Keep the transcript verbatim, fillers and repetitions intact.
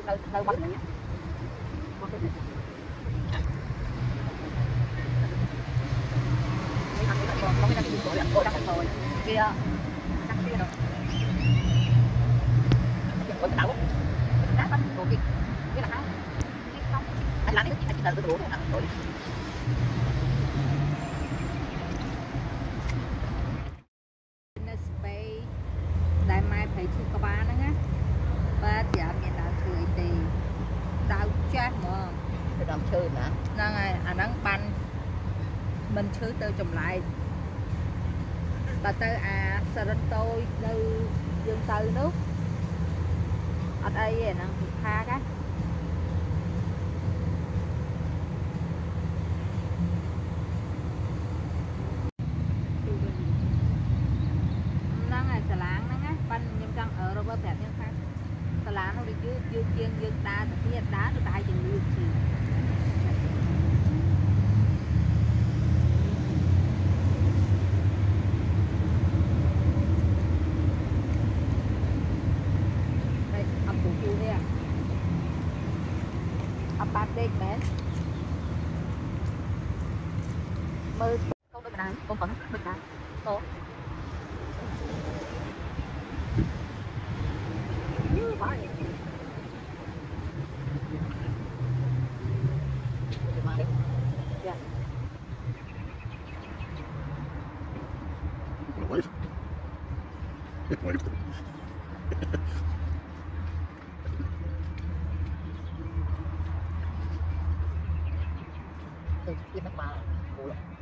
nơi nơi nơi quanh này nhé. Mấy thằng này còn có cái đường rồi, cô đang rồi kia, đang kia rồi. Ôi cái tàu, đá bắn đồ kia, cái là hai, cái không, anh làm cái gì anh chỉ là cái đồ thôi, rồi. Đại mai phải chịu các bạn đó nhá, ba giảm miền nào cười thì đau chết mà, Cái đầm chơi nè, năng này anh đang bắn, mình chơi từ chồng lại, bà tới à sờ tôi từ dương từ nước, ở đây năng thịt tha cái, năng này xà láng năng á, bắn nhâm trăng ở đâu bớt đẹp như khác, xà láng nó đi dưới dưới chiên dưới đá, thì đá được hai chừng lượt gì. Ba đêm bé mơ không được đá không có được đá có như vậy Wait. Wait. Cái nó ba